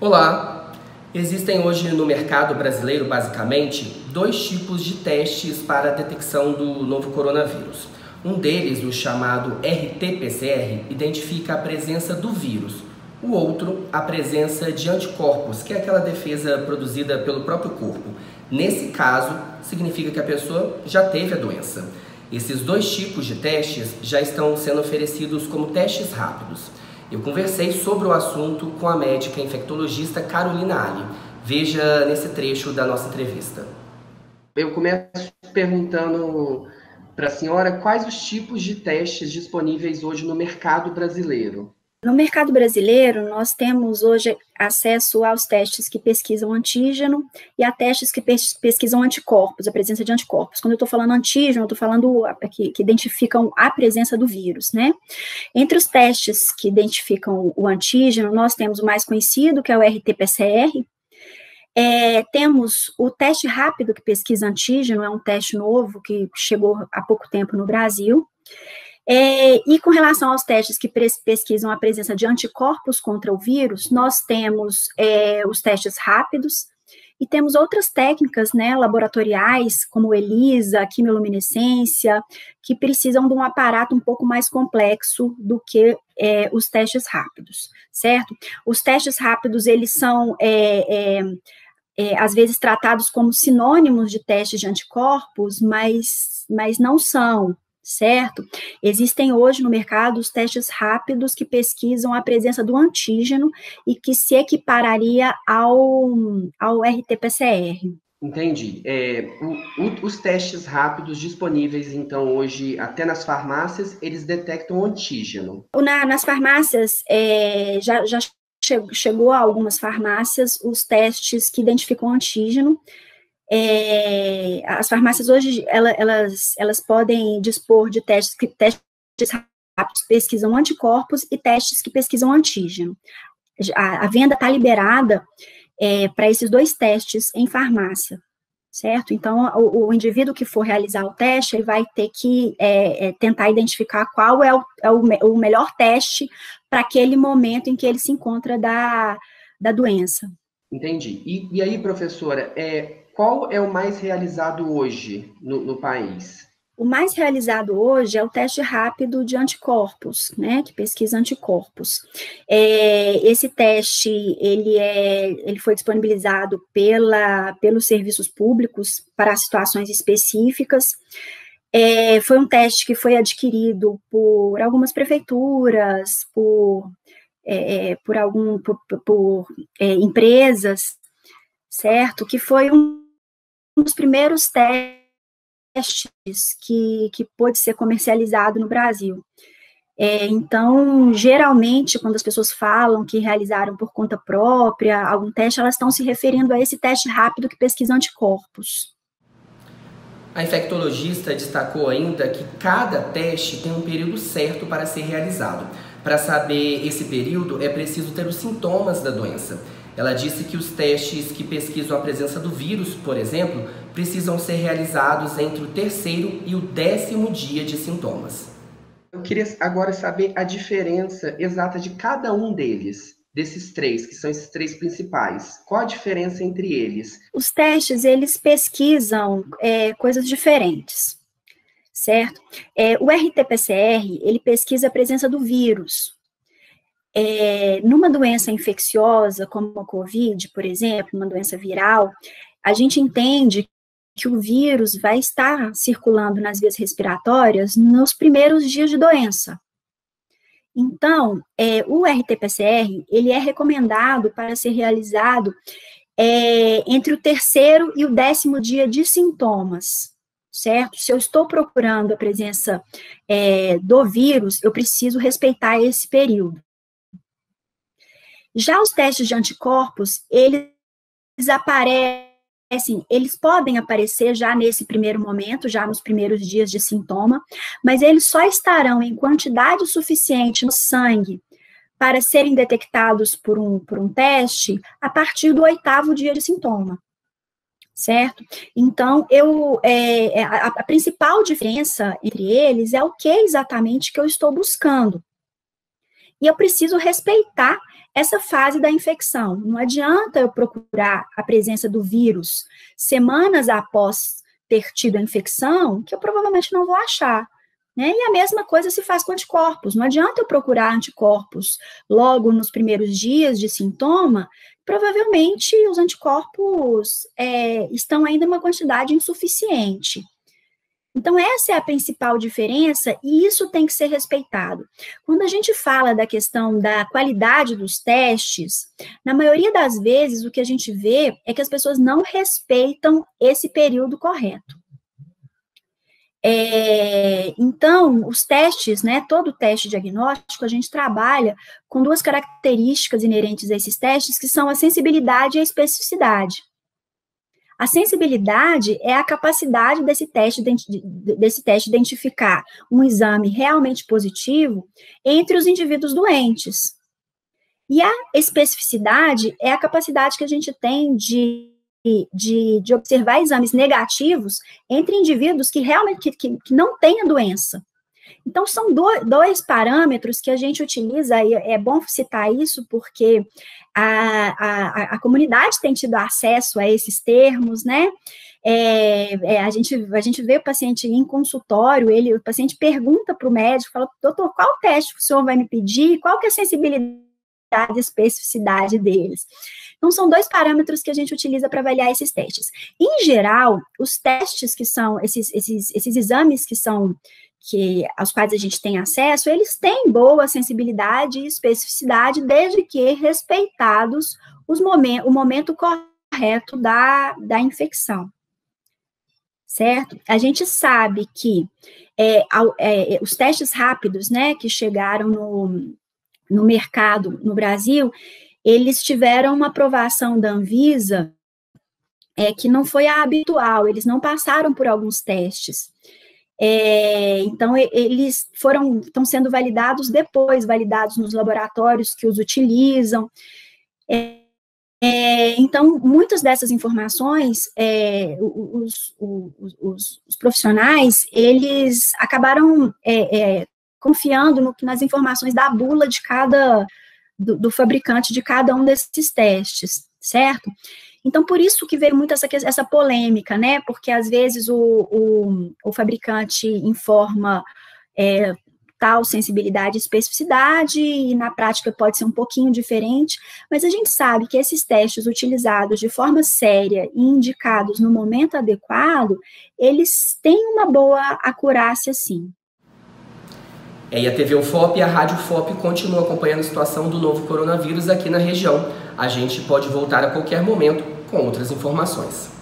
Olá! Existem hoje no mercado brasileiro, basicamente, dois tipos de testes para a detecção do novo coronavírus. Um deles, o chamado RT-PCR, identifica a presença do vírus. O outro, a presença de anticorpos, que é aquela defesa produzida pelo próprio corpo. Nesse caso, significa que a pessoa já teve a doença. Esses dois tipos de testes já estão sendo oferecidos como testes rápidos. Eu conversei sobre o assunto com a médica infectologista Carolina Ali. Veja nesse trecho da nossa entrevista. Eu começo perguntando para a senhora quais os tipos de testes disponíveis hoje no mercado brasileiro. No mercado brasileiro, nós temos hoje acesso aos testes que pesquisam antígeno e a testes que pesquisam anticorpos, a presença de anticorpos. Quando eu estou falando antígeno, eu estou falando que identificam a presença do vírus, né? Entre os testes que identificam o antígeno, nós temos o mais conhecido, que é o RT-PCR. Temos o teste rápido que pesquisa antígeno, é um teste novo que chegou há pouco tempo no Brasil. E com relação aos testes que pesquisam a presença de anticorpos contra o vírus, nós temos os testes rápidos e temos outras técnicas, né, laboratoriais, como ELISA, quimiluminescência, que precisam de um aparato um pouco mais complexo do que os testes rápidos, certo? Os testes rápidos, eles são às vezes tratados como sinônimos de testes de anticorpos, mas não são, certo? Existem hoje no mercado os testes rápidos que pesquisam a presença do antígeno e que se equipararia ao RT-PCR. Entendi. Os testes rápidos disponíveis, então, hoje, até nas farmácias, eles detectam o antígeno. Nas farmácias, já chegou a algumas farmácias os testes que identificam o antígeno. As farmácias hoje, elas podem dispor de testes rápidos que pesquisam anticorpos e testes que pesquisam antígeno. A venda está liberada para esses dois testes em farmácia, certo? Então, o indivíduo que for realizar o teste, ele vai ter que tentar identificar qual é o melhor teste para aquele momento em que ele se encontra da doença. Entendi. E aí, professora, qual é o mais realizado hoje no país? O mais realizado hoje é o teste rápido de anticorpos, né, que pesquisa anticorpos. Esse teste, ele foi disponibilizado pelos serviços públicos para situações específicas. Foi um teste que foi adquirido por algumas prefeituras, por empresas, certo? Que foi um dos primeiros testes que pôde ser comercializado no Brasil. Então, geralmente, quando as pessoas falam que realizaram por conta própria algum teste, elas estão se referindo a esse teste rápido que pesquisa anticorpos. A infectologista destacou ainda que cada teste tem um período certo para ser realizado. Para saber esse período, é preciso ter os sintomas da doença. Ela disse que os testes que pesquisam a presença do vírus, por exemplo, precisam ser realizados entre o 3º e o 10º dia de sintomas. Eu queria agora saber a diferença exata de cada um deles, desses três, que são esses três principais. Qual a diferença entre eles? Os testes, eles pesquisam coisas diferentes, certo? O RT-PCR, ele pesquisa a presença do vírus. Numa doença infecciosa, como a COVID, por exemplo, uma doença viral, a gente entende que o vírus vai estar circulando nas vias respiratórias nos primeiros dias de doença. Então, o RT-PCR, ele é recomendado para ser realizado entre o 3º e o 10º dia de sintomas, certo? Se eu estou procurando a presença do vírus, eu preciso respeitar esse período. Já os testes de anticorpos, eles podem aparecer já nesse primeiro momento, já nos primeiros dias de sintoma, mas eles só estarão em quantidade suficiente no sangue para serem detectados por um teste a partir do 8º dia de sintoma, certo? Então, a principal diferença entre eles é o que exatamente que eu estou buscando. e eu preciso respeitar essa fase da infecção. Não adianta eu procurar a presença do vírus semanas após ter tido a infecção, que eu provavelmente não vou achar. Né? E a mesma coisa se faz com anticorpos. Não adianta eu procurar anticorpos logo nos primeiros dias de sintoma, provavelmente os anticorpos estão ainda em uma quantidade insuficiente. Então, essa é a principal diferença e isso tem que ser respeitado. Quando a gente fala da questão da qualidade dos testes, na maioria das vezes o que a gente vê é que as pessoas não respeitam esse período correto. Então, os testes, né, todo teste diagnóstico, a gente trabalha com duas características inerentes a esses testes, que são a sensibilidade e a especificidade. A sensibilidade é a capacidade desse teste identificar um exame realmente positivo entre os indivíduos doentes. E a especificidade é a capacidade que a gente tem de observar exames negativos entre indivíduos que realmente que não têm a doença. Então, são dois parâmetros que a gente utiliza, e é bom citar isso, porque a comunidade tem tido acesso a esses termos, né? A gente vê o paciente em consultório, o paciente pergunta para o médico, fala, doutor, qual teste o senhor vai me pedir? Qual que é a sensibilidade e especificidade deles? Então, são dois parâmetros que a gente utiliza para avaliar esses testes. Em geral, os testes que são, esses exames aos quais a gente tem acesso, eles têm boa sensibilidade e especificidade, desde que respeitados o momento correto da infecção. Certo? A gente sabe que os testes rápidos, né, que chegaram no mercado no Brasil, eles tiveram uma aprovação da Anvisa que não foi a habitual, eles não passaram por alguns testes. Então, eles estão sendo validados depois, validados nos laboratórios que os utilizam. Então, muitas dessas informações, os profissionais, eles acabaram confiando nas informações da bula de do fabricante de cada um desses testes, certo? Então, por isso que veio muito essa polêmica, né? Porque, às vezes, o fabricante informa tal sensibilidade e especificidade, e na prática pode ser um pouquinho diferente, mas a gente sabe que esses testes utilizados de forma séria e indicados no momento adequado, eles têm uma boa acurácia, sim. E a TV UFOP e a Rádio UFOP continuam acompanhando a situação do novo coronavírus aqui na região. A gente pode voltar a qualquer momento com outras informações.